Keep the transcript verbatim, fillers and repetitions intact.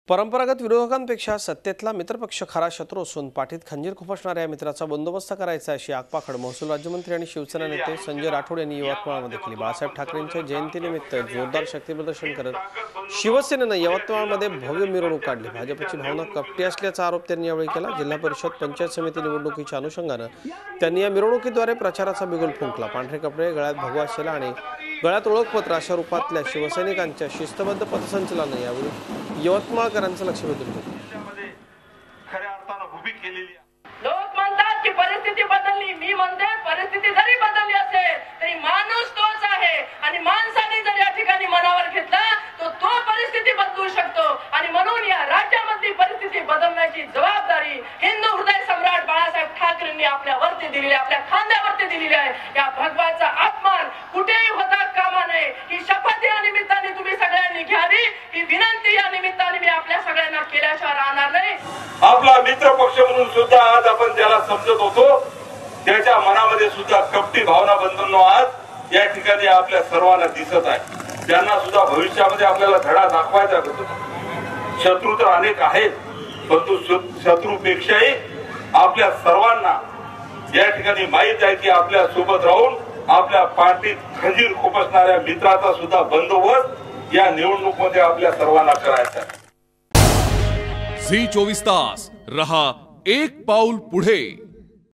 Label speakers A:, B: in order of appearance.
A: परंपरागत विरोधकांपेक्षा सत्तेतला मित्रपक्ष खरा शत्रू असून पाठीत खंजीर खुपसणाऱ्या मित्राचा बंदोबस्त करायचा अशी आगपाखड महसूल राज्यमंत्री आणि शिवसेना नेते संजय राठोड यांनी यवतमाळमध्ये केली। बाळासाहेब ठाकरेंच्या जयंतीनिमित्त जोरदार शक्तीप्रदर्शन करत शिवसेनेने यवतमाळमध्ये भव्य मिरवणूक काढली। भाजपची भावना कपटी असल्याचा आरोप त्यांनी यावेळी केला। जिल्हा परिषद पंचायत समिती निवडणुकीच्या अनुषंगाने त्यांनी या मिरवणुकीद्वारे प्रचाराचा बिगुल फुंकला। पांढरे कपडे, गळ्यात भगवा शेला आणि गळ्यात ओळखपत्र अशा रूपातल्या शिवसैनिकांच्या शिस्तबद्ध पथसंचलनाने यावेळी यवतमाळकरांचं लक्ष वेधून घेतलं।
B: लोक म्हणतात की परिस्थिती बदलली, मी म्हणते परिस्थिती जरी बदलली असेल तरी माणूस तोच आहे आणि माणसाने जर या ठिकाणी मनावर घेतला तो तो परिस्थिती बदलू शकतो आणि म्हणून या राज्यामधली परिस्थिती बदलण्याची जबाबदारी हिंदू हृदय सम्राट बाळासाहेब ठाकरेंनी आपल्यावरती दिलेली, आपल्या खांद्यावरती दिलेली आहे। या भगवाचा अपमान कुठेही होता कामा नये ही शपथ या निमित्ताने तुम्ही सगळ्यांनी घ्यावी, ही विनंती या निमित्ताने मी आपल्या सगळ्यांना केल्याशिवाय राहणार नाही।
C: आपला मित्र पक्ष म्हणून सुद्धा आज आपण त्याला समजत होतो, त्याच्या मनामध्ये सुद्धा कपटी भावना बंधनो आज या ठिकाणी आपल्या सर्वांना दिसत आहे। त्यांना सुद्धा भविष्यामध्ये आपल्याला धडा दाखवायचा होता। शत्रू तर अनेक आहेत, परंतु शत्रूपेक्षाही आपल्या सर्वांना या ठिकाणी माहित आहे की आपल्या सोबत राहून आपल्या पाठीत खंजीर खुपसणाऱ्या मित्राचा सुद्धा बंदोबस्त या निवडणुकीमध्ये आपल्या सर्वांना करायचा आहे।
D: झी चोवीस तास रहा एक पाऊल पुढे।